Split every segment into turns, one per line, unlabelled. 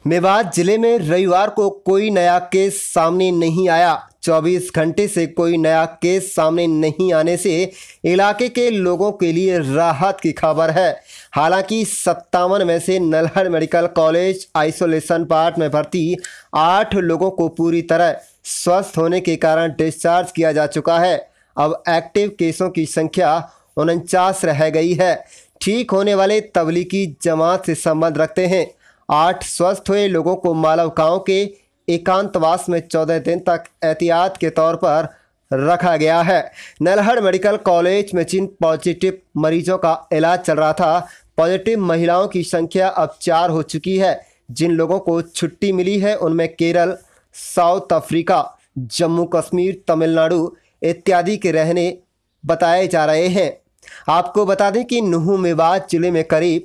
मेवात जिले में रविवार को कोई नया केस सामने नहीं आया। 24 घंटे से कोई नया केस सामने नहीं आने से इलाके के लोगों के लिए राहत की खबर है। हालांकि 57 में से Nalhar medical college isolation ward में भर्ती 8 लोगों को पूरी तरह स्वस्थ होने के कारण डिस्चार्ज किया जा चुका है। अब एक्टिव केसों की संख्या 49 रह गई है। ठीक होने वाले तबलीगी जमात से संबंध रखते हैं। 8 स्वस्थ हुए लोगों को मालव गांव के एकांतवास में 14 दिन तक एहतियात के तौर पर रखा गया है। नल्हड़ मेडिकल कॉलेज में जिन पॉजिटिव मरीजों का इलाज चल रहा था, पॉजिटिव महिलाओं की संख्या अब 4 हो चुकी है। जिन लोगों को छुट्टी मिली है उनमें केरल, साउथ अफ्रीका, जम्मू कश्मीर, तमिलनाडु इत्यादि के रहने बताए जा रहे हैं। आपको बता दें कि नुहू मेवात जिले में करीब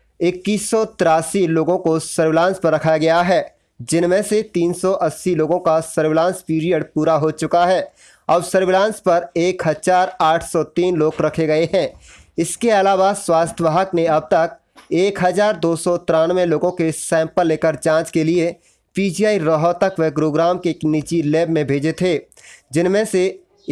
2183 लोगों को सर्विलांस पर रखा गया है, जिनमें से 380 लोगों का सर्विलांस पीरियड पूरा हो चुका है। अब सर्विलांस पर 1803 लोग रखे गए हैं। इसके अलावा स्वास्थ्य विभाग ने अब तक 1293 लोगों के सैंपल लेकर जांच के लिए पीजीआई रोहतक व गुरुग्राम के एक निजी लैब में भेजे थे, जिनमें से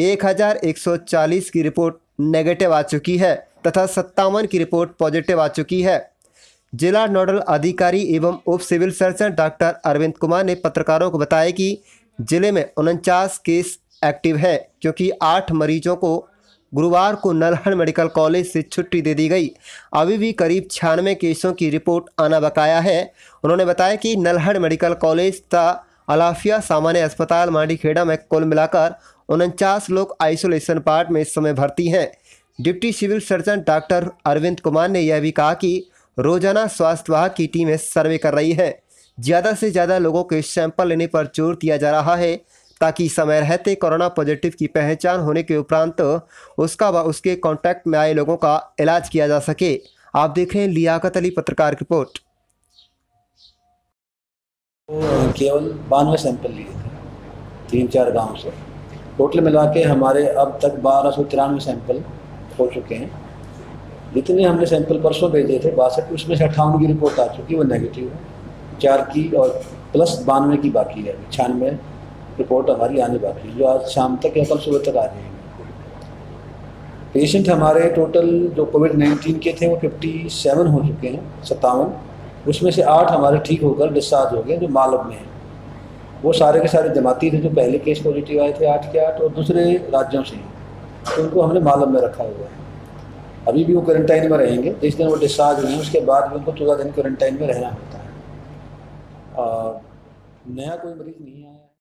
1140 की रिपोर्ट नेगेटिव आ चुकी है तथा 57 की रिपोर्ट पॉजिटिव आ चुकी है। जिला नोडल अधिकारी एवं उप civil surgeon doctor Arvind Kumar ने पत्रकारों को बताया कि जिले में 49 केस एक्टिव है, क्योंकि 8 मरीजों को गुरुवार को नल्हड़ मेडिकल कॉलेज से छुट्टी दे दी गई। अभी भी करीब 96 केसों की रिपोर्ट आना बकाया है। उन्होंने बताया कि नल्हड़ मेडिकल कॉलेज तथा अलाफिया सामान्य अस्पताल मांडीखेड़ा में कुल मिलाकर 49 लोग आइसोलेशन वार्ड में इस समय भर्ती हैं। Deputy civil surgeon doctor Arvind Kumar ने यह भी कहा कि रोजाना स्वास्थ्य विभाग की टीमें सर्वे कर रही है। ज़्यादा से ज़्यादा लोगों के सैंपल लेने पर जोर दिया जा रहा है, ताकि समय रहते कोरोना पॉजिटिव की पहचान होने के उपरांत उसका व उसके कांटेक्ट में आए लोगों का इलाज किया जा सके। आप देख रहे हैं लियाकत अली पत्रकार की रिपोर्ट।
केवल 92 सैंपल लिए थे 3-4 गांव से। टोटल मिला के हमारे अब तक 1293 सैंपल हो चुके हैं। जितने हमने सैंपल परसों भेजे थे 62, उसमें से 58 की रिपोर्ट आ चुकी है, वो नेगेटिव है। 4 की और प्लस 92 की बाकी है। 96 रिपोर्ट हमारी आने बाकी है, जो आज शाम तक या कल सुबह तक आ जाएगी। पेशेंट हमारे टोटल जो कोविड-19 के थे वो 57 हो चुके हैं, 57। उसमें से 8 हमारे ठीक होकर डिस्चार्ज हो गए, जो मालव में हैं। वो सारे के सारे जमाती थे जो पहले केस पॉजिटिव आए थे 8 के 8, और दूसरे राज्यों से हैं, तो उनको हमने मालव में रखा हुआ है। अभी भी वो क्वारंटाइन में रहेंगे। जिस दिन वो डिस्चार्ज हुए हैं उसके बाद भी उनको 14 दिन क्वारंटाइन में रहना होता है। और नया कोई मरीज़ नहीं आया।